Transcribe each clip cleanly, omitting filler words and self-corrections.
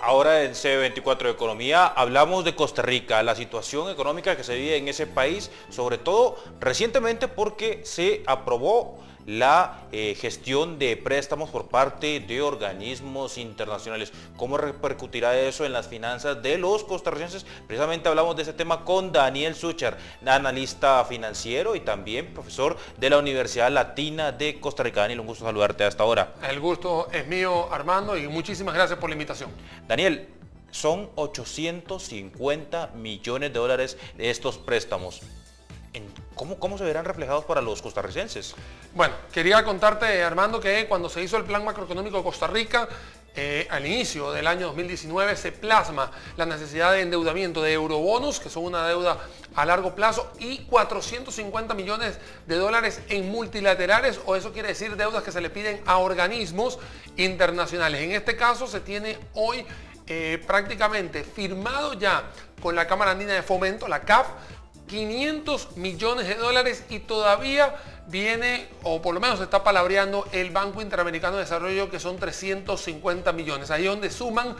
Ahora en C24 de Economía hablamos de Costa Rica, la situación económica que se vive en ese país, sobre todo recientemente porque se aprobó la gestión de préstamos por parte de organismos internacionales. ¿Cómo repercutirá eso en las finanzas de los costarricenses? Precisamente hablamos de ese tema con Daniel Suchar, analista financiero y también profesor de la Universidad Latina de Costa Rica. Daniel, un gusto saludarte hasta ahora. El gusto es mío, Armando, y muchísimas gracias por la invitación. Daniel, son 850 millones de dólares de estos préstamos. ¿Cómo se verán reflejados para los costarricenses? Bueno, quería contarte, Armando, que cuando se hizo el Plan Macroeconómico de Costa Rica, al inicio del año 2019 se plasma la necesidad de endeudamiento de eurobonos, que son una deuda a largo plazo, y 450 millones de dólares en multilaterales, o eso quiere decir deudas que se le piden a organismos internacionales. En este caso se tiene hoy prácticamente firmado ya con la Cámara Andina de Fomento, la CAF, 500 millones de dólares, y todavía viene, o por lo menos se está palabreando, el Banco Interamericano de Desarrollo, que son 350 millones. Ahí donde suman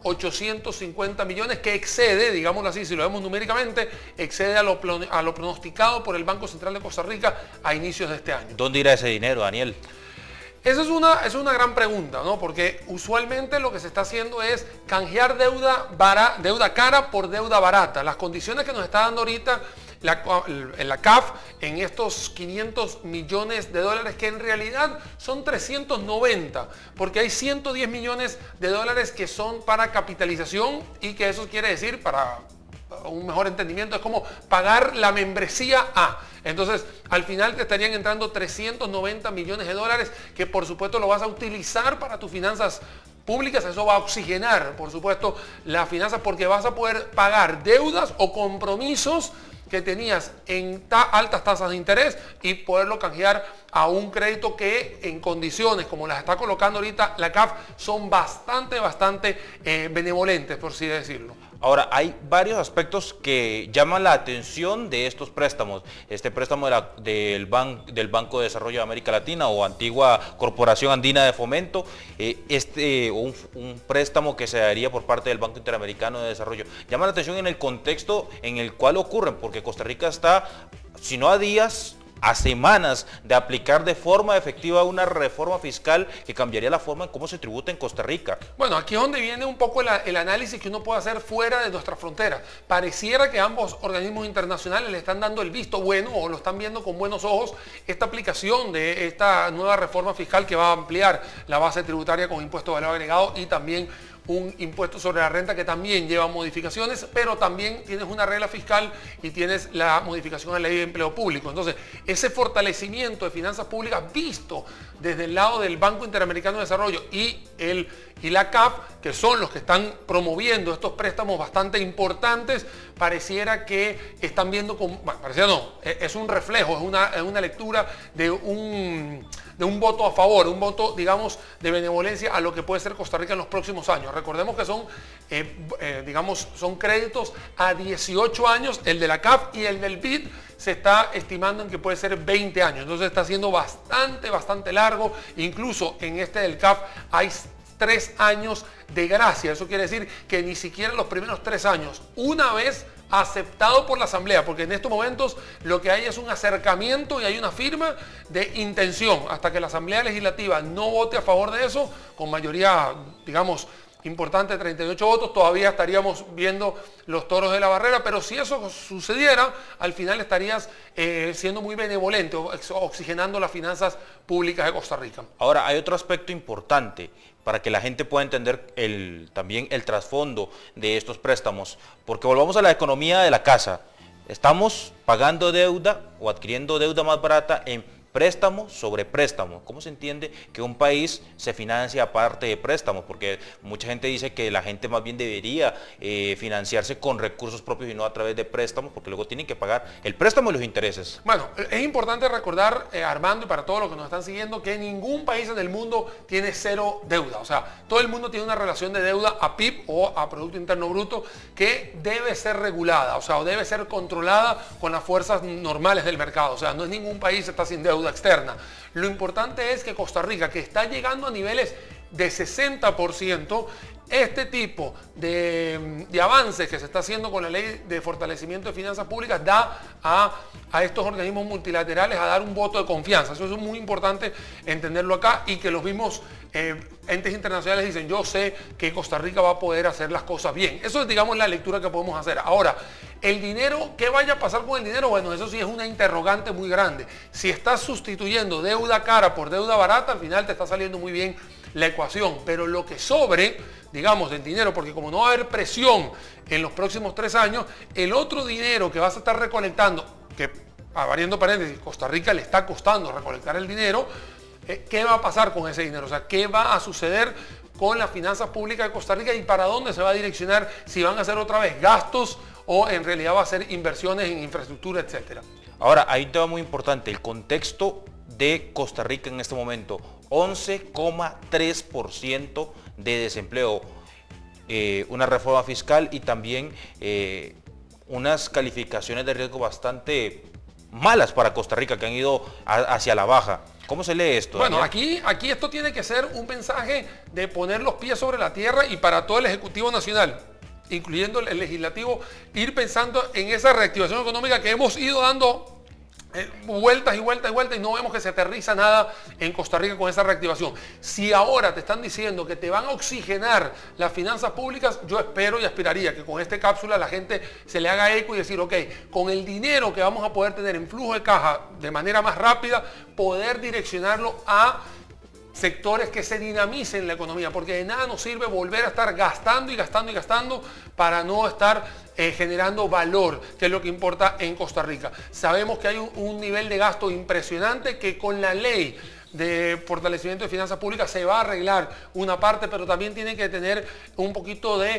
850 millones, que excede, digámoslo así, si lo vemos numéricamente, excede a lo pronosticado por el Banco Central de Costa Rica a inicios de este año. ¿Dónde irá ese dinero, Daniel? Esa es una gran pregunta, ¿no? Porque usualmente lo que se está haciendo es canjear deuda cara por deuda barata. Las condiciones que nos está dando ahorita la CAF en estos 500 millones de dólares, que en realidad son 390, porque hay 110 millones de dólares que son para capitalización, y que eso quiere decir, para un mejor entendimiento, es como pagar la membresía A. Entonces, al final te estarían entrando 390 millones de dólares, que por supuesto lo vas a utilizar para tus finanzas públicas. Eso va a oxigenar, por supuesto, las finanzas, porque vas a poder pagar deudas o compromisos que tenías en altas tasas de interés y poderlo canjear a un crédito que, en condiciones como las está colocando ahorita la CAF, son bastante benevolentes, por así decirlo. Ahora, hay varios aspectos que llaman la atención de estos préstamos. Este préstamo del Banco de Desarrollo de América Latina, o antigua Corporación Andina de Fomento, un préstamo que se daría por parte del Banco Interamericano de Desarrollo. Llama la atención en el contexto en el cual ocurren, porque Costa Rica está, si no a días, a semanas de aplicar de forma efectiva una reforma fiscal que cambiaría la forma en cómo se tributa en Costa Rica. Bueno, aquí es donde viene un poco el análisis que uno puede hacer fuera de nuestra frontera. Pareciera que ambos organismos internacionales le están dando el visto bueno, o lo están viendo con buenos ojos, esta aplicación de esta nueva reforma fiscal, que va a ampliar la base tributaria con impuesto de valor agregado y también un impuesto sobre la renta, que también lleva modificaciones, pero también tienes una regla fiscal y tienes la modificación a la ley de empleo público. Entonces, ese fortalecimiento de finanzas públicas visto desde el lado del Banco Interamericano de Desarrollo y la CAF, que son los que están promoviendo estos préstamos bastante importantes, pareciera que están viendo como, bueno, pareciera no, es un reflejo, es una lectura de un voto a favor, un voto, digamos, de benevolencia a lo que puede ser Costa Rica en los próximos años. Recordemos que son, son créditos a 18 años, el de la CAF, y el del BID se está estimando en que puede ser 20 años. Entonces está siendo bastante largo. Incluso en este del CAF hay 3 años de gracia. Eso quiere decir que ni siquiera los primeros 3 años, una vez aceptado por la Asamblea, porque en estos momentos lo que hay es un acercamiento y hay una firma de intención. Hasta que la Asamblea Legislativa no vote a favor de eso, con mayoría, digamos, importante, 38 votos, todavía estaríamos viendo los toros de la barrera, pero si eso sucediera, al final estarías siendo muy benevolente, oxigenando las finanzas públicas de Costa Rica. Ahora, hay otro aspecto importante para que la gente pueda entender también el trasfondo de estos préstamos, porque volvamos a la economía de la casa. Estamos pagando deuda o adquiriendo deuda más barata en préstamo sobre préstamo. ¿Cómo se entiende que un país se financia aparte de préstamos? Porque mucha gente dice que la gente más bien debería financiarse con recursos propios y no a través de préstamos, porque luego tienen que pagar el préstamo y los intereses. Bueno, es importante recordar, Armando, y para todos los que nos están siguiendo, que ningún país en el mundo tiene cero deuda. O sea, todo el mundo tiene una relación de deuda a PIB, o a Producto Interno Bruto, que debe ser regulada, o sea, o debe ser controlada con las fuerzas normales del mercado. O sea, no es ningún país que está sin deuda externa. Lo importante es que Costa Rica, que está llegando a niveles de 60%, este tipo de avances que se está haciendo con la ley de fortalecimiento de finanzas públicas da a estos organismos multilaterales a dar un voto de confianza. Eso es muy importante entenderlo acá, y que los mismos entes internacionales dicen: yo sé que Costa Rica va a poder hacer las cosas bien. Eso es, digamos, la lectura que podemos hacer. Ahora, el dinero, ¿qué vaya a pasar con el dinero? Bueno, eso sí es una interrogante muy grande. Si estás sustituyendo deuda cara por deuda barata, al final te está saliendo muy bien la ecuación, pero lo que sobre, digamos, del dinero, porque como no va a haber presión en los próximos 3 años, el otro dinero que vas a estar recolectando, que, abriendo paréntesis, Costa Rica le está costando recolectar el dinero, ¿qué va a pasar con ese dinero? O sea, ¿qué va a suceder con las finanzas públicas de Costa Rica y para dónde se va a direccionar? Si van a ser otra vez gastos o en realidad va a ser inversiones en infraestructura, etcétera. Ahora, hay un tema muy importante, el contexto de Costa Rica en este momento: 11,3% de desempleo, una reforma fiscal y también unas calificaciones de riesgo bastante malas para Costa Rica, que han ido hacia la baja. ¿Cómo se lee esto? Bueno, Daniel? aquí esto tiene que ser un mensaje de poner los pies sobre la tierra, y para todo el Ejecutivo Nacional, incluyendo el Legislativo, ir pensando en esa reactivación económica que hemos ido dando vueltas y vueltas y vueltas, y no vemos que se aterriza nada en Costa Rica con esa reactivación. Si ahora te están diciendo que te van a oxigenar las finanzas públicas, yo espero y aspiraría que con esta cápsula la gente se le haga eco y decir: ok, con el dinero que vamos a poder tener en flujo de caja de manera más rápida, poder direccionarlo a sectores que se dinamicen la economía, porque de nada nos sirve volver a estar gastando y gastando y gastando para no estar generando valor, que es lo que importa en Costa Rica. Sabemos que hay un nivel de gasto impresionante, que con la ley de fortalecimiento de finanzas públicas se va a arreglar una parte, pero también tiene que tener un poquito de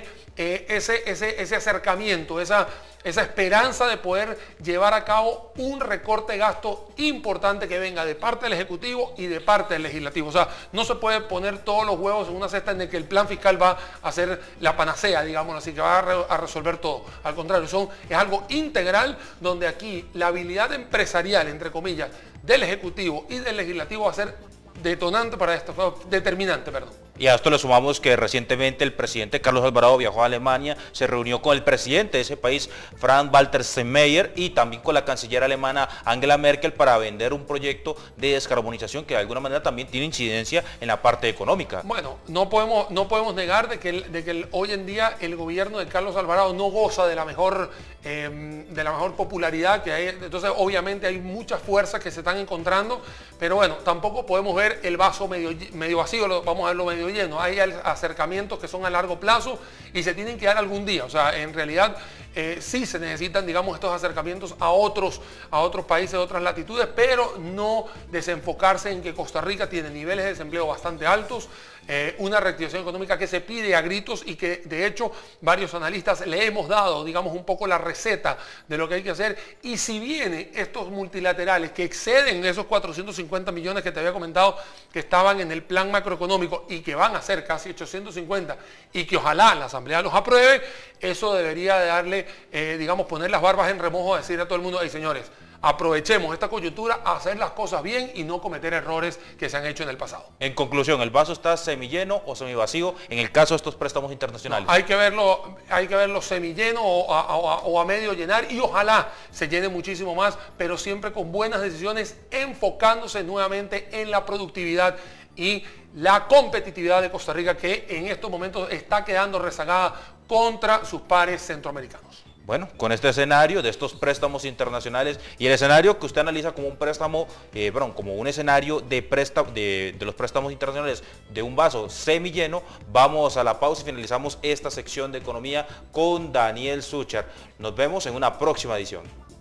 ese acercamiento, esa esperanza de poder llevar a cabo un recorte de gasto importante que venga de parte del Ejecutivo y de parte del Legislativo. O sea, no se puede poner todos los huevos en una cesta en el que el plan fiscal va a ser la panacea, digamos así, que va a resolver todo. Al contrario, es algo integral, donde aquí la habilidad empresarial, entre comillas, del Ejecutivo y del Legislativo va a ser detonante para esto, determinante, perdón. Y a esto le sumamos que recientemente el presidente Carlos Alvarado viajó a Alemania, se reunió con el presidente de ese país, Frank-Walter Steinmeier, y también con la canciller alemana Angela Merkel, para vender un proyecto de descarbonización que de alguna manera también tiene incidencia en la parte económica. Bueno, no podemos negar de que hoy en día el gobierno de Carlos Alvarado no goza de la mejor popularidad que hay. Entonces, obviamente hay muchas fuerzas que se están encontrando, pero bueno, tampoco podemos ver el vaso medio vacío, vamos a verlo medio lleno. Hay acercamientos que son a largo plazo y se tienen que dar algún día. O sea, en realidad sí se necesitan, digamos, estos acercamientos a otros países, a otras latitudes, pero no desenfocarse en que Costa Rica tiene niveles de desempleo bastante altos, una reactivación económica que se pide a gritos, y que de hecho varios analistas le hemos dado, digamos, un poco la receta de lo que hay que hacer. Y si vienen estos multilaterales que exceden esos 450 millones que te había comentado que estaban en el plan macroeconómico y que van a ser casi 850, y que ojalá la Asamblea los apruebe, eso debería de darle, digamos, poner las barbas en remojo, a decir a todo el mundo: hey, señores, aprovechemos esta coyuntura a hacer las cosas bien y no cometer errores que se han hecho en el pasado. En conclusión, ¿el vaso está semilleno o semivacío en el caso de estos préstamos internacionales? No, hay que verlo semilleno o a medio llenar, y ojalá se llene muchísimo más, pero siempre con buenas decisiones, enfocándose nuevamente en la productividad y la competitividad de Costa Rica, que en estos momentos está quedando rezagada contra sus pares centroamericanos. Bueno, con este escenario de estos préstamos internacionales y el escenario que usted analiza como un préstamo, como un escenario de los préstamos internacionales de un vaso semilleno, vamos a la pausa y finalizamos esta sección de economía con Daniel Suchar. Nos vemos en una próxima edición.